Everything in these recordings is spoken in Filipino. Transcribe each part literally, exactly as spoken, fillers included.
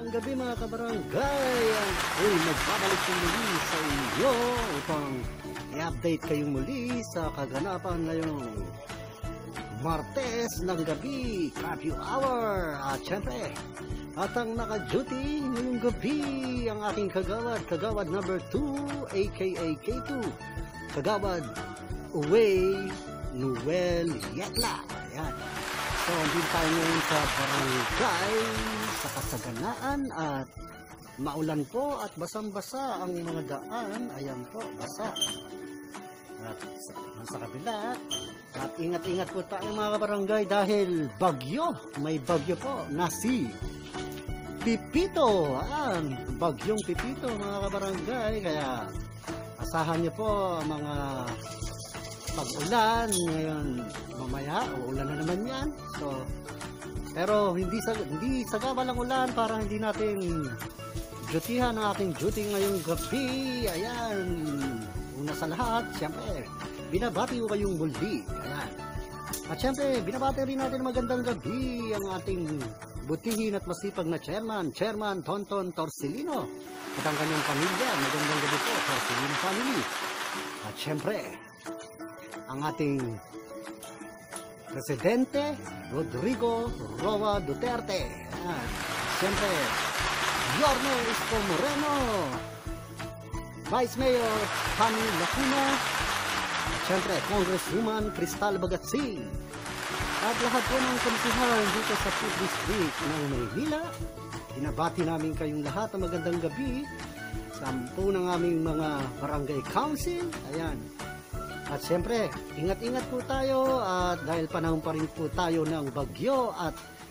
Magandang gabi mga kabarangay. Uy, magbabalik ko muli sa inyo upang i-update kayong muli sa kaganapan ngayong Martes ng gabi, curfew hour. At syempre, at ang naka-duty ngayong gabi ang aking kagawad, kagawad number two, aka K two, kagawad Uwe Noel Yetla. Ayan. So, andito tayo ngayon sa barangay, sa kasaganaan at maulan po at basang-basa ang mga daan. Ayan po, basa. At sa, sa kabila, at ingat-ingat po tayo mga kabarangay dahil bagyo, may bagyo po na si Pipito. Ayan, bagyong Pipito mga kabarangay. Kaya asahan niyo po mga pag-ulan ngayon, mamaya uulan na naman yan. So pero hindi sa hindi sagaba lang ulan para hindi natin dutihan ang aking duty ngayong gabi. Ayan, una sa lahat syempre binabati ko kayong muli. Ayan, at syempre binabati rin natin magandang gabi ang ating butihin at masipag na chairman chairman Tonton Torcelino at ang kanyang pamilya. Magandang gabi po Torcelino family. At syempre ang ating Presidente Rodrigo Roa Duterte. Ayan. Siyempre, Yorme Isko Moreno, Vice Mayor Kami Lacuna, at siyempre, Congresswoman Cristal Bagatsing, at lahat po ng komisihan dito sa fifth District ng Maynila. Pinabati namin kayong lahat ng magandang gabi. Sampu ng aming mga barangay council. Ayan. At siyempre, ingat-ingat po tayo at dahil panahon pa rin po tayo ng bagyo at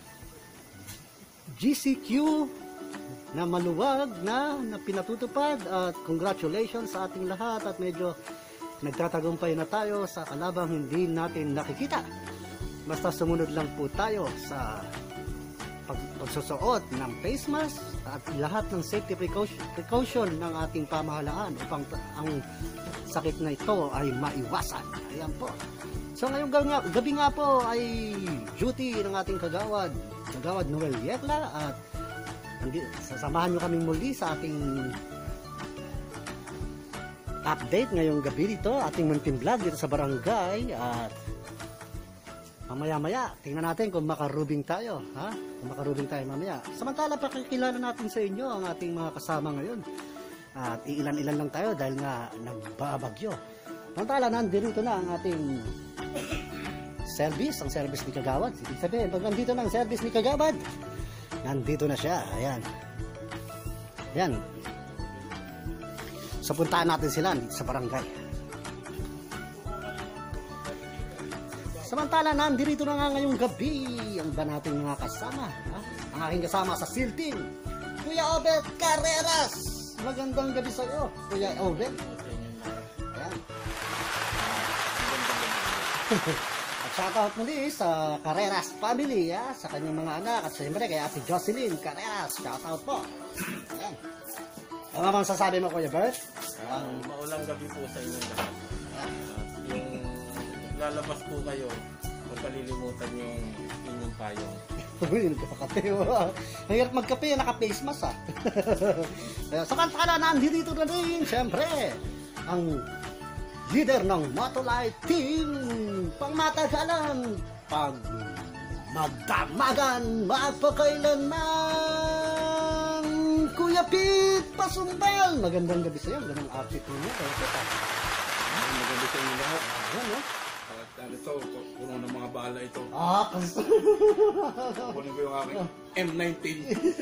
G C Q na maluwag na, na pinatutupad. At congratulations sa ating lahat at medyo nagtatagumpay na tayo sa kalabang hindi natin nakikita. Basta sumunod lang po tayo sa pag, pagsusuot ng face mask at lahat ng safety precaution, precaution ng ating pamahalaan upang ang sakit na ito ay maiwasan. Ayan po. So ngayong gabi nga, gabi nga po ay duty ng ating kagawad, kagawad Noel Yetla, at sasamahan nyo kami muli sa ating update ngayong gabi dito, ating munting vlog dito sa barangay. At mamaya-maya, tingnan natin kung makarubing tayo. Ha? Kung makarubing tayo mamaya. Samantala, pakikilala natin sa inyo ang ating mga kasama ngayon. At iilan-ilan lang tayo dahil nga nagbabagyo. Samantala, nandito na ang ating service, ang service ni Kagawad. Ibig sabihin, pag nandito na ang service ni Kagawad, nandito na siya. Ayan. Ayan. So, puntaan natin sila sa barangay. Samantala, nandito na nga ngayong gabi ang ba nating mga kasama. Ha? Ang aking kasama sa SEAL Team, Kuya Obet Carreras. Magandang gabi sa iyo, Kuya Obet. Ayan. At shoutout muli sa Carreras family, ha? Sa kanyang mga anak at siyempre kay Ate Jocelyn Carreras. Shoutout po. Ayan. Ano bang sasabi mo, Kuya Bert? Ang maulang gabi po sa inyo lahat. Yung lalabas po kayo, huwag kalilimutan yung inyong payong. Uy, nagkapakape. Ang hirap magkape, naka-face mask, ha? Samantala, nandito na rin, siyempre, ang leader ng Matulay Team, pangmatagalan, pag magdamagan, magpakailanman, Kuya Pete Pasumbal. Magandang gabi sa iyo, ganang outfit mo niya. Magandang gabi sa inyo lahat. Ayan, no? At ito, puno ng mga bala ito. Ah, kasi... Kunin ko yung aking M nineteen.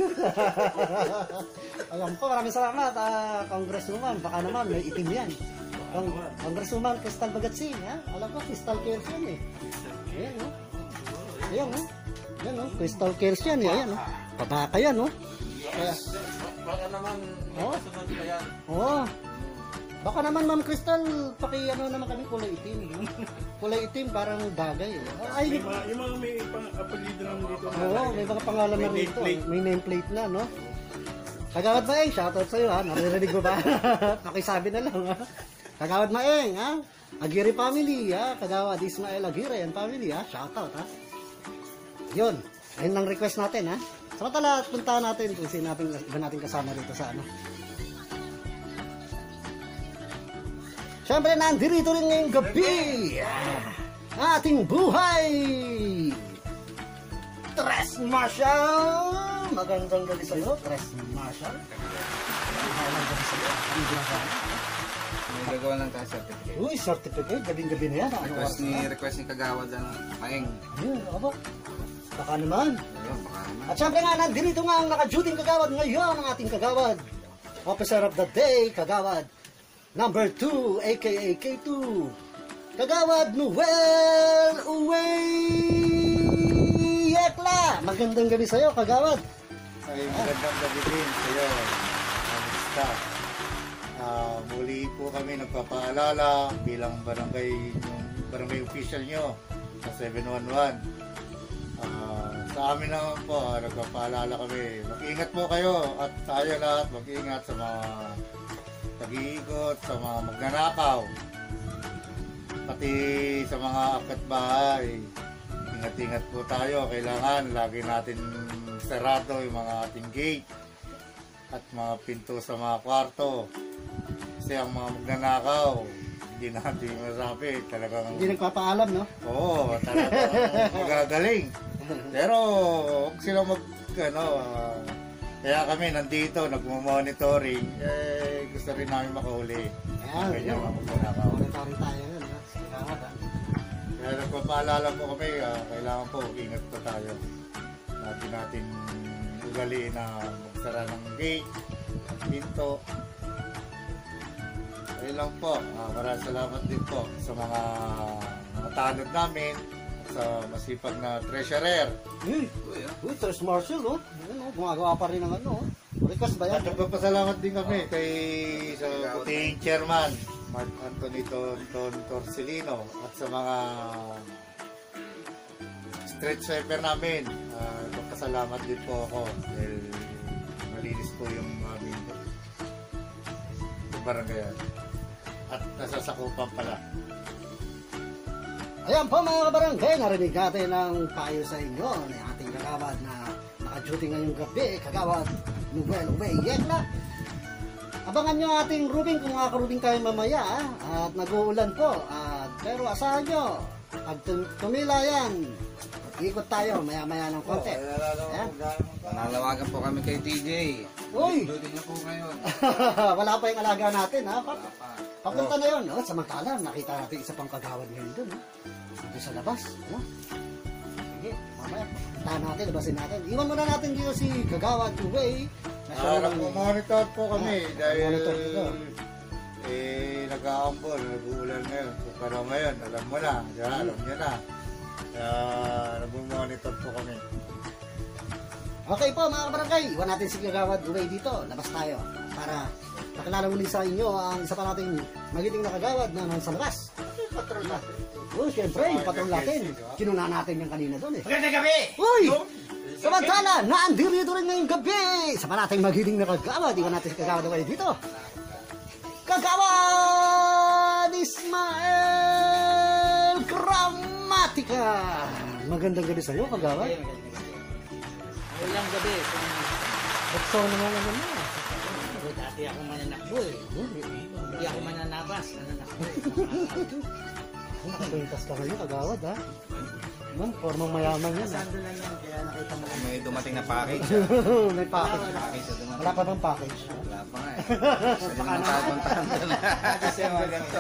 Alam po, maraming salamat, uh, Congresswoman. Baka naman, may itim yan. Cong Congresswoman Cristal Bagatsing, ha? Alam ko, Crystal Cares yan, eh. Ayan, no? Ayan, no? Ayan, no? Crystal Cares yan, eh. Ayan, no? Pabaka yan, no? Kaya... Baka naman, oh? kasunod pa yan. Oo. Oh. Baka naman, Ma'am Crystal, paki ano naman kami, kulay itim. Kulay itim, parang bagay, eh. Ay, May mga, yung mga may pang-apelido naman dito. oo, may mga pangalan na May rito. nameplate. May nameplate na, no? Kagawad Maeng, shoutout sa'yo, ha? Naririnig mo ba? Pakisabi na lang, ha? Kagawad Maeng, ha? Aguirre family, ha? Kagawad Ismael Aguirre and family, ha? Shoutout, ha? Yun. Ayun ang request natin, ha? Samantala, puntahan natin kung sino natin, iba natin kasama dito sa ano. Siyempre, nandito rin ngayong gabi ah, ating buhay Tres Marshall. Magandang gabi sa'yo, Tres Marshall. Magandang gabi sa'yo. Ang ginagawa. May gagawa lang tayo certificate. Uy, certificate. Gabing-gabi na yan. Ano Request ni, request ni Kagawad ng Maeng. Ayun, ako. Baka naman. Ayun, baka naman. At syempre nga, nandito nga ang naka-duty kagawad ngayon, ang ating kagawad. Officer of the Day, kagawad. Number two, aka K two. Kagawad Noel Uway Yekla. Magandang gabi sa'yo, kagawad. Ay, magandang gabi din sa'yo. Kamusta? Ah, muli po kami nagpapaalala bilang barangay, yung barangay official nyo sa seven one one. Ah, sa amin naman po, ah, nagpapaalala kami. Mag-ingat po kayo at tayo lahat mag-ingat sa mga tag-iikot, sa mga magnanakaw, pati sa mga akat bahay. Ingat-ingat po tayo. Kailangan lagi natin sarado yung mga ating gate at mga pinto sa mga kwarto. Kasi ang mga magnanakaw, hindi natin masabi. Talagang, Hindi nagpapaalam, no? oo, talagang magagaling. Pero huwag silang mag, ano, ah, kaya kami nandito, nagmo-monitoring, eh, gusto rin namin makahuli. Ayan, Ganyan yun. mga magnanakaw. Monitoring tayo yun, ha? Kagawad, ha? Kaya nagpapaalala po kami, ah, kailangan po, ingat po tayo. Lagi natin ugaliin na magsara ng gate, pinto. Ayun lang po. Ah, maraming salamat din po sa mga matanod namin, sa masipag na treasurer. Uy, uy, Tres Marshall, oh. Ayun, oh. Gumagawa pa rin ng ano, oh. Request ba yan? At nagpapasalamat din kami kay sa puting chairman, Mark Anthony Tonton Torcelino, at sa mga street sweeper namin. Uh, nagpapasalamat din po ako dahil malinis po yung aming barangayan. At nasasakupan pala. Ayan po mga kabarangay, narinig natin ang payo sa inyo ng ating kagawad na naka-duty ngayong gabi, kagawad Noel Uway Yekla. Abangan nyo ating rubing kung makakarubing tayo mamaya, ah. At nag-uulan po, at pero asahan nyo, pag tum- tumila yan, ikot tayo maya-maya ng konti. Ayan. Nalawagan po kami kay D J. Uy! Duty na po ngayon. Wala pa yung alaga natin, ha? Pa- Wala pa. Papunta na yun, oh. Samantala, nakita natin isa pang kagawad ngayon dun, ha? Dito sa labas, ano? Sige, mamaya, puntahan natin, labasin natin. Iwan muna natin dito si Kagawad Uway. Ah, nagpo-monitor po kami Ah, dahil monitor dito. eh, nag-aambon, nag-uulan ngayon. Pero ngayon, alam mo na, diba? Alam nyo na. Kaya nagpo-monitor po kami. Okay po mga kabarangay, iwan natin si Kagawad Uway dito. Labas tayo para pakilala muli sa inyo ang isa pa nating magiting na kagawad na nasa labas. Patrol natin. Oh, siyempre, yung patrol natin. Kinuna natin yung kanina doon eh. Magandang gabi! Uy! Samantala, naandirito rin ngayong gabi. Isa pa nating magiting na kagawad. Iwan natin si Kagawad Uway dito. Kagawad Ismael Gramatica. Magandang gabi sa'yo, Kagawad. Walang gabi. Bukso naman naman mo. Kung dati ako mananakbo eh. Hindi ako mananabas. Nananakbo eh. Nakapintas ka ngayon, Kagawad, ha? Man, formang mayaman yan, ha? Sando lang yan. Kaya nakita mo. May dumating na package. May package. Package na dumating. Wala pa bang package? Wala pa nga eh. Pwede naman tayo puntahan doon. Kasi mga ganito.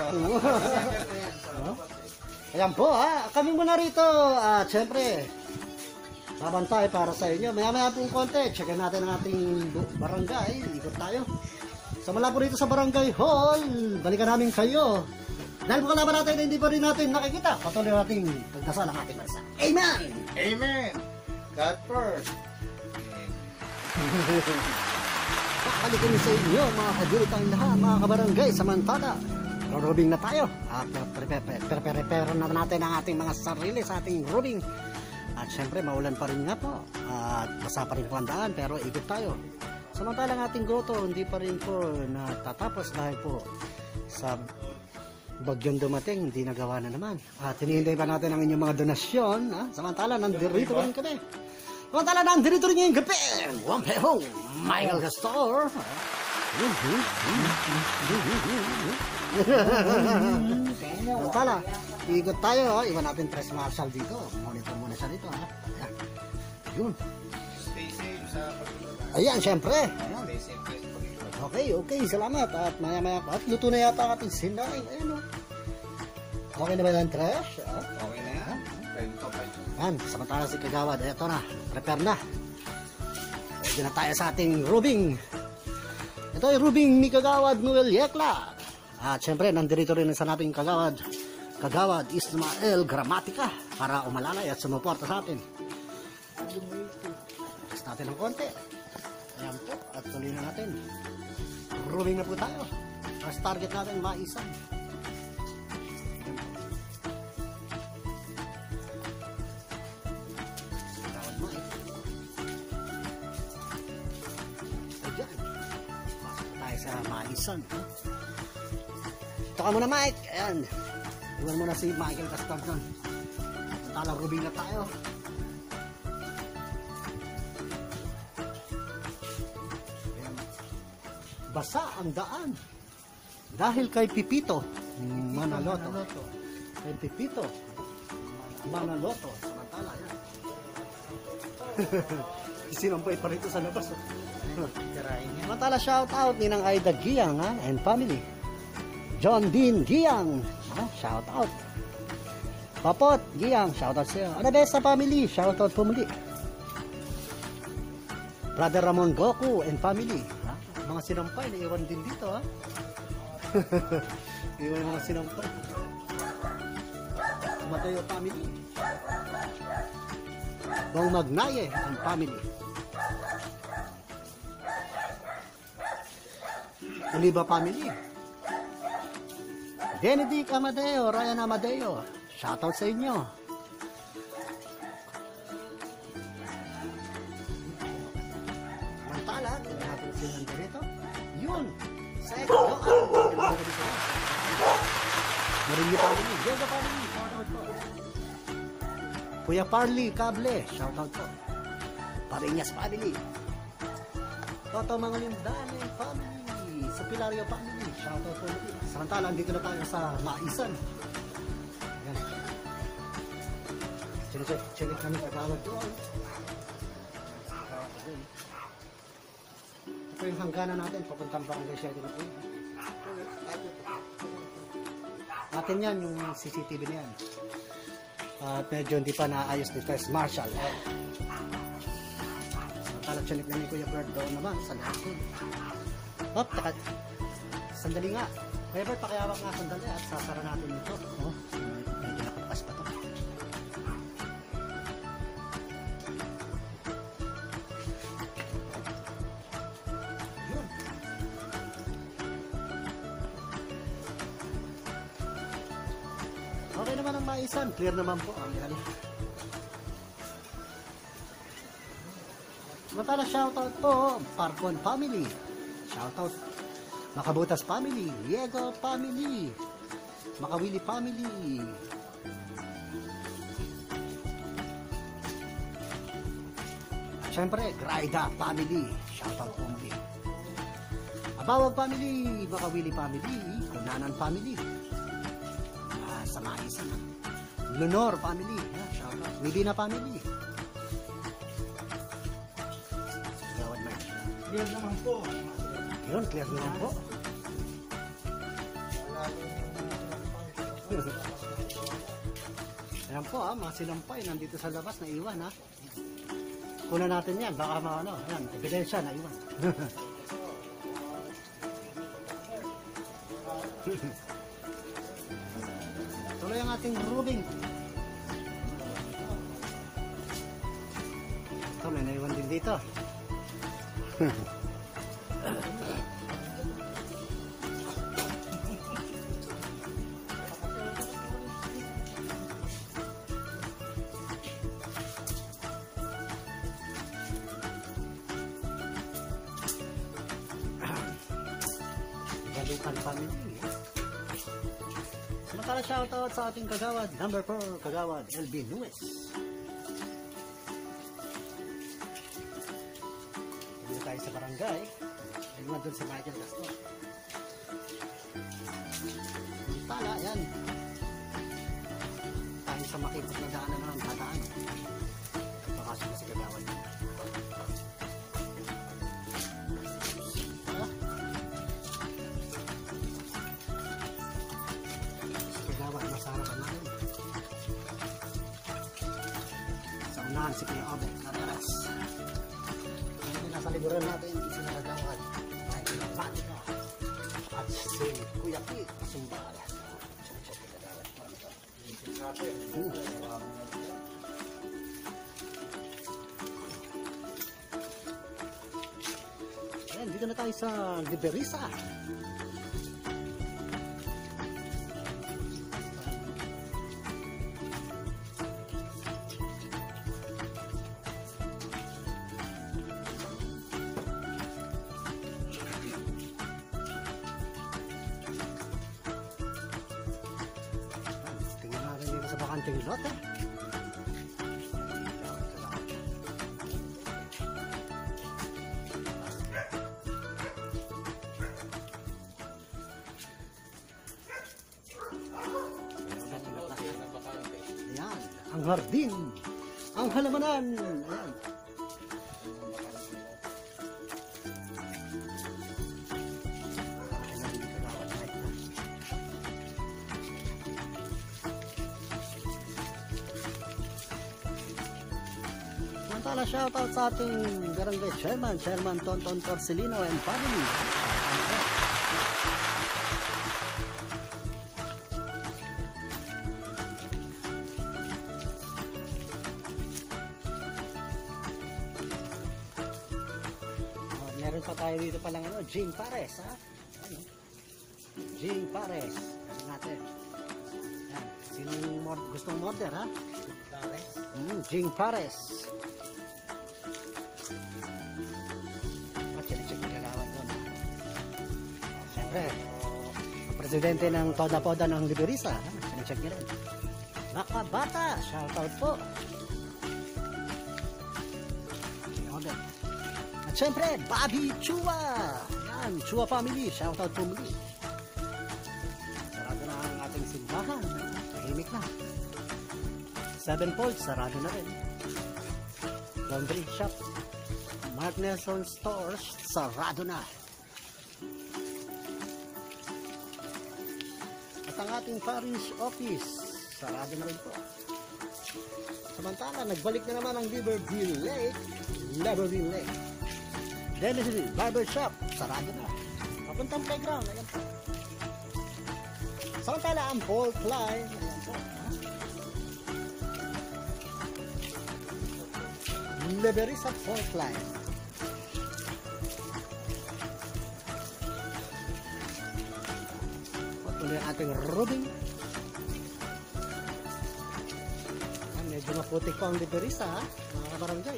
Ayan po, ha? Kami muna rito. At syempre, babantay para sa inyo. Maya-maya pong konti. Checkin natin ang ating bu- barangay. Ikot tayo. So mula po rito sa barangay hall, balikan namin kayo. Dahil po kalaban natin, hindi pa rin natin nakikita. Patuloy natin pagdasal ang ating bansa. Amen! Amen! God first! Pakalikin sa inyo, mga kadiritang lahat, mga kabarangay, samantala. Rurubing na tayo. At prepare na natin ang ating mga sarili sa ating rubing. At syempre, maulan pa rin nga po. At basa pa rin po ang daan, pero ikot tayo. Samantalang ating grotto, hindi pa rin po natatapos dahil po sa bagyong dumating, hindi nagawa na naman. At hinihintay pa natin ang inyong mga donasyon. Ha? Samantala, nandito pa rin kami. Samantala na ang direktor niya yung gabi. Wampehong Michael Castor. Samantala, ikot tayo. Oh. Iwan natin Tres Marshal dito. Monitor muna siya dito. Ha? Ayan. Yun. Stay safe sa pagkakas. Ayan, syempre. Ayan. Stay safe guys. Okay, okay. Salamat. At maya maya pa. At luto na yata ang ating sinay. Ayun o. Okay na ba yung trash? Ah? Okay na yan. Pwede to, pwede. Yan, samantala si Kagawad, eto na, prepare na. Pwede na tayo sa ating rubing. Ito ay rubing ni Kagawad Noel Yekla. At syempre, nandito rin sa nating Kagawad, Kagawad Ismael Gramatica para umalalay at sumuporta sa atin. Tapos natin ng konti. Ayan po, at tuloy na natin. Rubing na po tayo. First target natin, maisan. Sa maisan. Ito ka muna, Mike. Ayan. Iwan mo na si Michael Castor doon. Talang rubing na tayo. Ayan. Basa ang daan. Dahil kay Pipito Manaloto. Kay Pipito Manaloto. Samantala, yan. Sinampay pa rito sa labas. Samantala, shout out ni ng Aida Giang ha, and family. John Dean Giang, ha, shout out. Papot Giang, shout out sa'yo. Ano ba sa family? Shout out po muli. Brother Ramon Goku and family. Ha? Mga sinampay na iwan din dito ha. Iwan yung mga sinampay. Matayo family. Bong Magnaye and family. Oliva family. Benedict Amadeo, Ryan Amadeo. Shoutout sa inyo. Mantala, tingnan natin silang dito. Yun. Sa eko. Marinyo family. Diego family. Shoutout po. Kuya Parley, Kable. Shoutout po. Parinyas family. Toto Mangalindane family. Sa Pilario family, shoutout po ulit. Samantala, andito na tayo sa Maisan. Ayan. Check, check it kami kagawad doon. Ito yung hangganan natin, papuntang Barangay Sherry na po. Atin yan, yung C C T V na yan. At medyo hindi pa naayos ni First Marshal. Samantala, check na ni Kuya Bird doon naman sa lahat. Hop, taka. Sandali nga. Kaya Bert, pakiawak nga sandali at sasara natin ito. Oh, medyo nakabukas pa ito. Yun. Okay naman ang maisan. Clear naman po. Ang yan. Matala shoutout po. Parkon family. Shoutout. Makabutas family, Diego family, Makawili family. Siyempre, Graida family. Shoutout po muli. Abawag family, Makawili family, Kunanan family. Ah, sa Maisan. Lunor family. Yeah, shoutout. Medina family. Gawad Mike. Clear naman po. Yun, clear naman po. Ayan po ha, mga sinampay nandito sa labas na iwan ha. Kuna natin yan, baka mga ano, ayan, ebidensya na iwan. Tuloy ang ating rubing. Ito, may naiwan din dito. Galukan family. Samantala shoutout sa ating kagawad, number four, kagawad, L B Nuez. sa barangay. Ayun nga doon sa Michael Castro. Tala, yan. Tayo sa makipot na daanan ng dadaan. Pakasok na si Kagawad. Tala. Si Kagawad, masarapan natin. Sa unahan si Kuya Obet, Nataras. Ngayon nasa liburan natin, si Kagawad. Ay, pinapati ka. At si Kuya P. Sumbala. Ayan, dito na tayo sa Liberisa. Tingnan natin dito sa bakanting lote. Ayan, ang hardin, ang halamanan. Ayan. Samantala, shoutout sa ating barangay chairman, Chairman Tonton Porcelino and family. Oh, meron pa tayo dito palang ano, Jing Pares, ha? Ano? Jing Pares. Ano natin? Yan. Sinong mod- gustong order, ha? Pares. Mm, Jing Pares. At check yung galawan doon. Siyempre, ang presidente ng Poda-Poda ng Liberisa, ha? Check nyo rin. Nakabata, shoutout po. Order. At siyempre, Bobby Chua. Yan, Chua family, shoutout po muli. Sarado na ang ating simbahan. Tahimik na. Seven Folds, sarado na rin. Laundry shop, Mark Nelson Stores, sarado na. At ang ating parish office, sarado na rin po. Samantala, nagbalik na naman ang Liverville Lake, Liverville Lake. Dennis Barber Shop, sarado na. Papuntang playground, ayan po. Samantala, ang Fault Line, ayan po. Liberisa Fault Line. At ulit ang ating Rubing. Ah, medyo maputik pa ang Liberisa, ha? Mga kabarangay.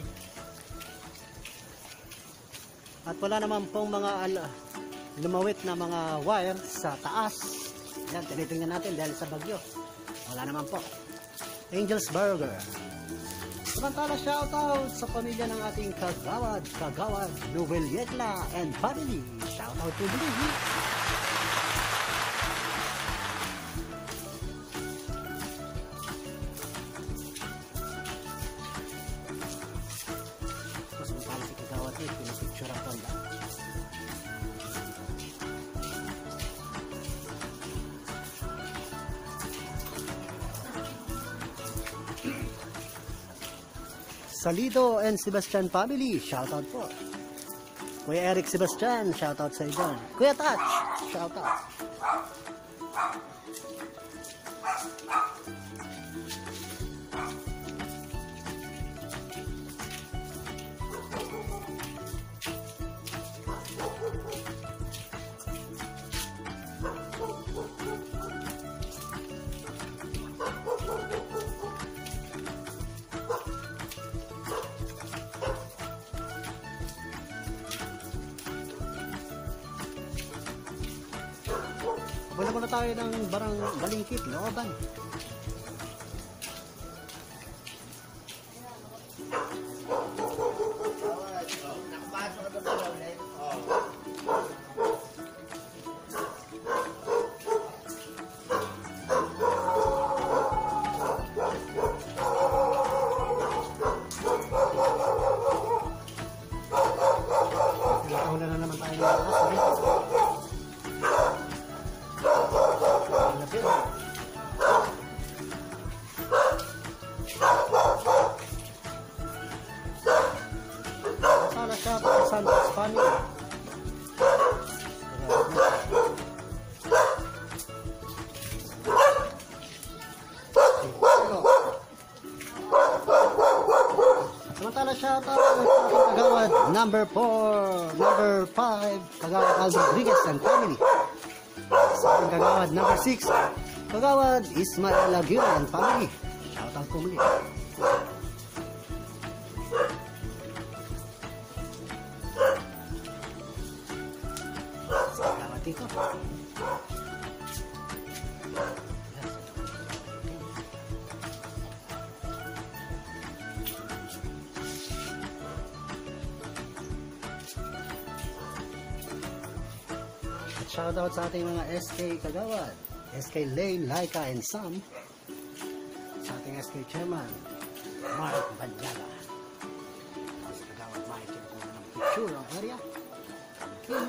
At wala naman pong mga ala, lumawit na mga wire sa taas. Yan, tinitingnan natin dahil sa bagyo. Wala naman po. Angel's Burger. Samantala, shoutout sa pamilya ng ating Kagawad, Kagawad, Noel Yetla, and family. Shoutout to Billy. Samantala si Kagawad eh, pinapicture ang tonda. Salido and Sebastian family, shoutout po. Kuya Eric Sebastian, shoutout sa iyo. Kuya Touch, shoutout. Wala muna tayo ng barang balingkit, looban. Nakapasok na ba Tinatawala na naman tayo ng oras. Lapit. Sana siya para Santos family. Samantala siya para Kagawad number four, number five, Kagawad Al Rodriguez and family. Sa ating Kagawad number six, Kagawad Ismael Aguirre and family. Shout out po muli. Salamat dito. At shoutout sa ating mga S K Kagawad, S K Lane, Laika, and Sam. Sa ating S K Chairman, Mark Badjala. Sa Kagawad, makikita ko ng picture ang area. Cute.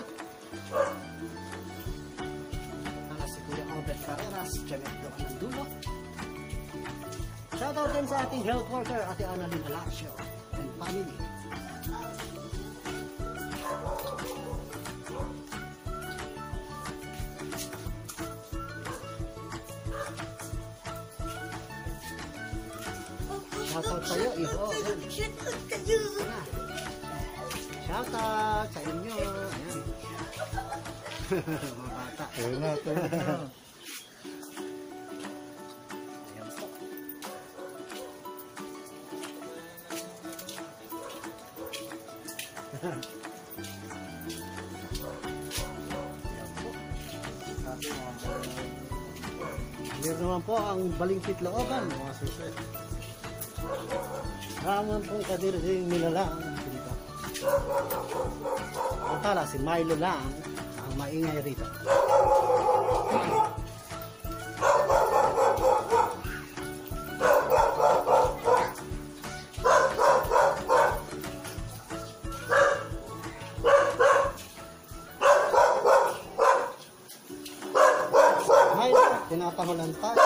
Para si Kuya Albert Carreras, Janet Doan ng dulo. Shoutout din sa ating health worker, Ate Annalyn Alacio and family. Shoutout sa'yo, iho. Ayan. Shoutout sa inyo. Ayan. Mga bata. Ayun na, ayun na. Ayan po. Ayan po. Clear naman po ang balingkit looban, mga suset. Raman pong kadiring nilalang dito. Ang tala, si Milo lang ang maingay rito. Milo, tinatangulan tayo.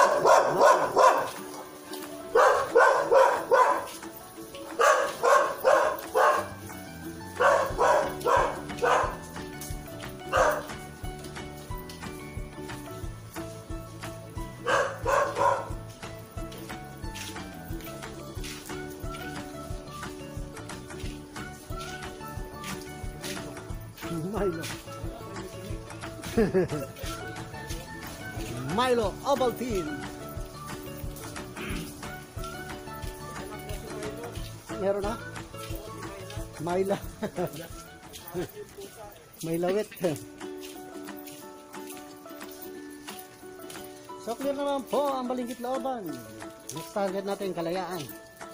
Milo. Milo Ovaltine. Meron na? Myla. Maylawit. So clear naman po ang balingkit looban. Next target natin Kalayaan.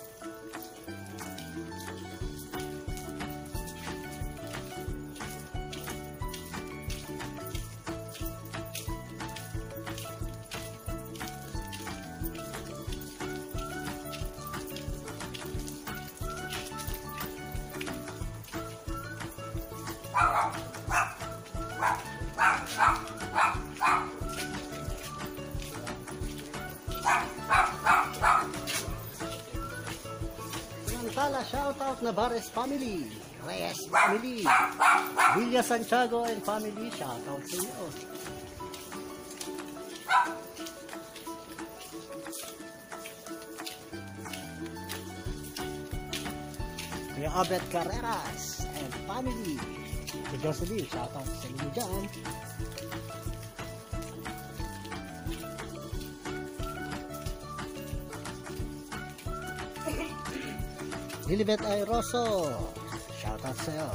Samantala, shoutout Navarez family, Reyes family, Villa Santiago and family, shoutout sa inyo. Kuya Abet Carreras and family, si Jocelyn, shoutout sa inyo dyan. Lilibet Airoso, shoutout sa'yo.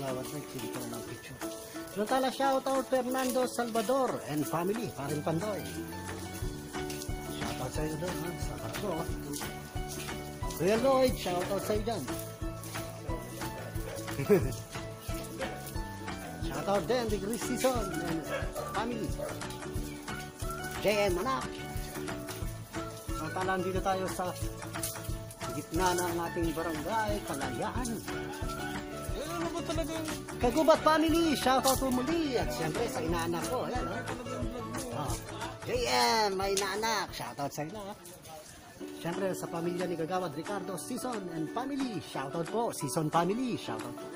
kagawad na nagsilita ng picture. Samantala, shoutout Fernando Salvador and family, paring Pandoy. Shoutout sa iyo doon, ha? Sa Katro. Kuya Lloyd, shoutout sa iyo dyan. Shoutout din, the Chris Season and family. J M Manak. Samantala, dito tayo sa gitna ng ating barangay, Kalayaan. Eh, ano ba talaga yung Kagubat family, shoutout po muli. At siyempre sa inaanak ko, ayan o. Oh. J M, may inaanak, shoutout sa ina. Siyempre sa pamilya ni Kagawad Ricardo, Season and family, shoutout po. Season family, shoutout po.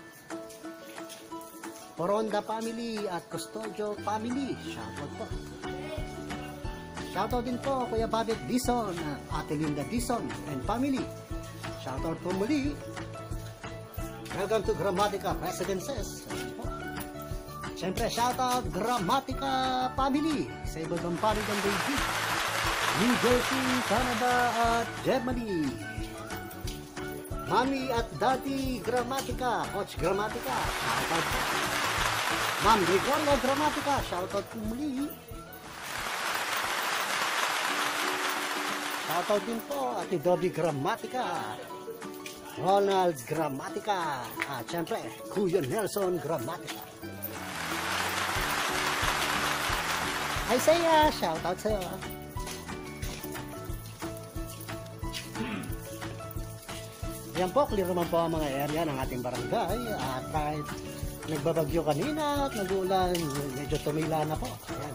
Poronda family at Custodio family, shoutout po. Shoutout din po Kuya Babet Dison, Ate Linda Dison and family. Shoutout po muli. Welcome to Gramatica Residences. Siyempre, shoutout Gramatica family sa iba't ibang panig ng David. New Jersey, Canada at Germany. Mami at Daddy Gramatica, Coach Gramatica, shoutout po. Ma'am Gregoria Gramatica, shoutout po muli. Shoutout din po Ate Dobby Gramatica, Ronald Gramatica, at syempre Kuya Nelson Gramatica. Isaiah, shoutout sa'yo. Yan po, clear naman po ang mga area ng ating barangay. At kahit nagbabagyo kanina at nag-uulan, medyo tumila na po. Ayan.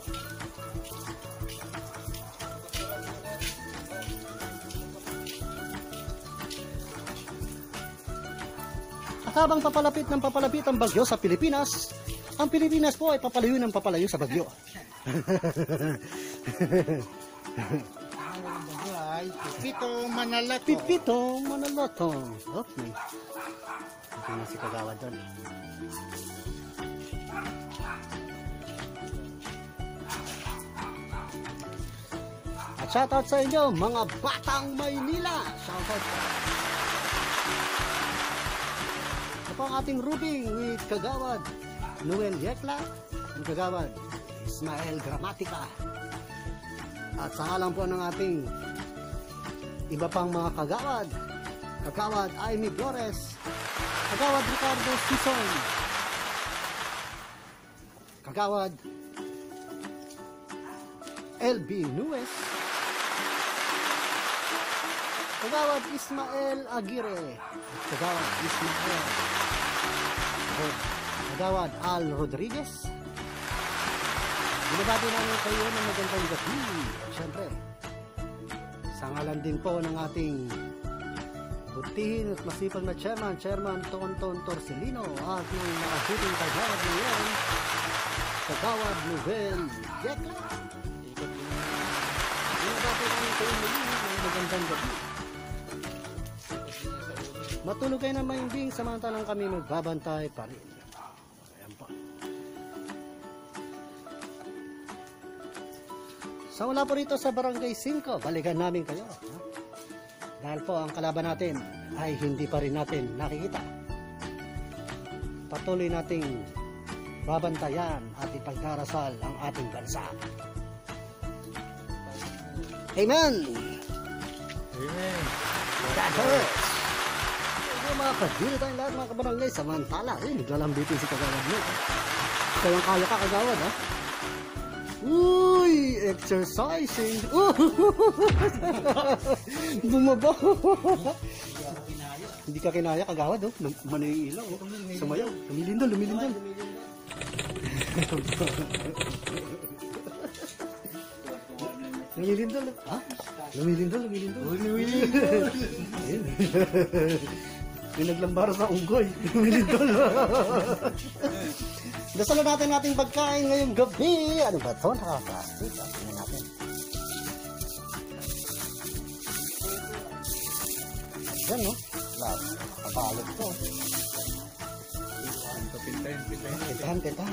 Habang papalapit ng papalapit ang bagyo sa Pilipinas, ang Pilipinas po ay papalayo ng papalayo sa bagyo. Ang bagyo ay Pipito Manaloto. Pipito Manaloto. Okay. Ito na si Kagawad doon. At shoutout sa inyo, mga batang Maynila. Shoutout po. Ito ang ating rubing with Kagawad Noel Yekla and Kagawad Ismael Gramatica. At sa halang po ng ating iba pang mga kagawad, Kagawad Amy Flores, Kagawad Ricardo Sison, Kagawad L B Nuez, Kagawad Ismael Aguirre, Kagawad Ismael Kagawad Al Rodriguez. Binabati namin kayo ng magandang gabi. At syempre, sa ngalan din po ng ating butihin at masipag na chairman, Chairman Tonton Torcelino, at ng nakahiting kagawad ngayon, Kagawad Noel Yekla. Binabati namin kayo muli ng magandang gabi. Matulog kayo na mahimbing, samantalang kami magbabantay pa rin. Ayan po. Sa wala po rito sa Barangay five, balikan namin kayo. Dahil po ang kalaban natin ay hindi pa rin natin nakikita. Patuloy nating babantayan at ipagdarasal ang ating bansa. Amen! Amen. God bless! Mga kadili tayong lahat mga kabarangay, samantala eh, naglalambitin si Kagawad mo. Kayang kaya ka Kagawad ha. Uy, exercising. Bumaba. Hindi ka kinaya Kagawad oh. Mani ilaw oh. Sumayaw. Lumilindol, lumilindol. Lumilindol. Ha? Lumilindol, lumilindol. Lumilindol. Yung naglambara sa unggoy. Lumilindol. Dasalo natin ating pagkain ngayong gabi. Ano ba ito? Nakaka-plastic. Tingnan natin. Ayan no? Last. Kabalot ko. Pintahin, pintahin. Pintahan, pintahan.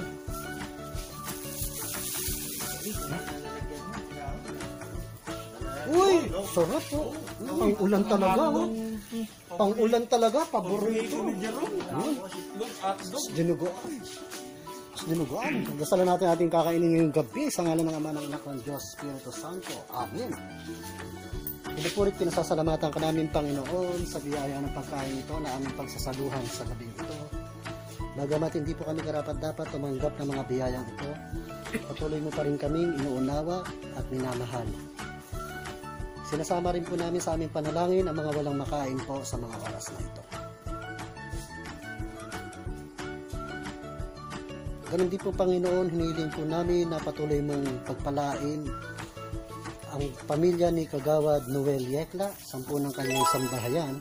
Uy! Sarap po. Pang ulan talaga. Oh. Pang ulan talaga. Paborito. Hmm. Dinuguan. Dinuguan. Pagdasalan natin ating kakainin ngayong gabi sa ngalan ng Ama ng Anak ng Diyos, Espiritu Santo. Amen. Pinapurit pinasasalamatan ka namin, Panginoon, sa biyaya ng pagkain ito na aming pagsasaluhan sa gabi ito. Bagamat hindi po kami karapat-dapat tumanggap ng mga biyayang ito, patuloy mo pa rin kaming inuunawa at minamahal. Sinasama rin po namin sa aming panalangin ang mga walang makain po sa mga oras na ito. Ganun din po, Panginoon, hiniling po namin na patuloy mong pagpalain ang pamilya ni Kagawad Noel Yekla, sampu ng kanyang sambahayan.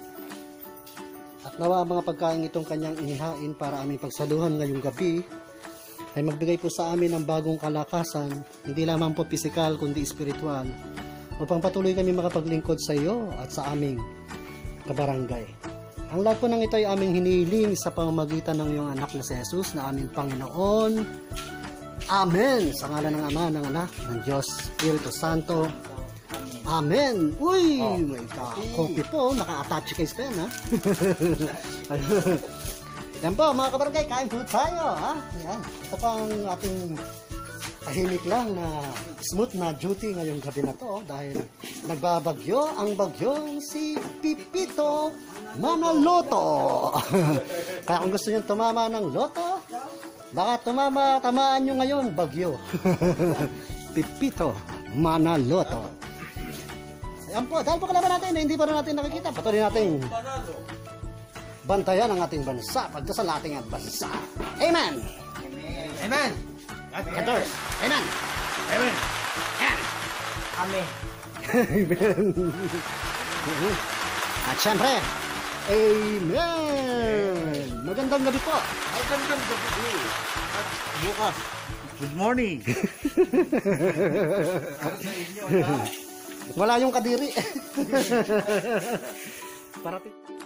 At nawa ang mga pagkain itong kanyang inihain para aming pagsaluhan ngayong gabi ay magbigay po sa amin ng bagong kalakasan, hindi lamang po pisikal kundi espiritual, upang patuloy kami makapaglingkod sa iyo at sa aming kabarangay. Ang lahat po ng ito ay aming hiniling sa pamamagitan ng iyong anak na si Jesus na aming Panginoon. Amen! Sa ngalan ng Ama, ng Anak, ng Diyos, Espiritu Santo. Amen! Uy! Oh. May ka-copy po. Naka-attach kay Sven, ha? Yan po, mga kabarangay. Kain po tayo, ha? Yan. Ito pa ang ating tahimik lang na smooth na duty ngayong gabi na to. Dahil nagbabagyo ang bagyong si Pipito Manaloto. Kaya kung gusto nyo tumama ng loto, baka tumama, tamaan nyo ngayon, bagyo. Pipito Manaloto. Ayan po, dahil po kalaban natin na hindi pa rin natin nakikita, patuloy natin bantayan ang ating bansa, pagdasal natin ang bansa. Amen! Amen! Ito, amen! Amen! Amen. Amen! At syempre, amen! Magandang gabi po! Magandang gabi. At bukas, good morning. Wala yung kadiri. Parating.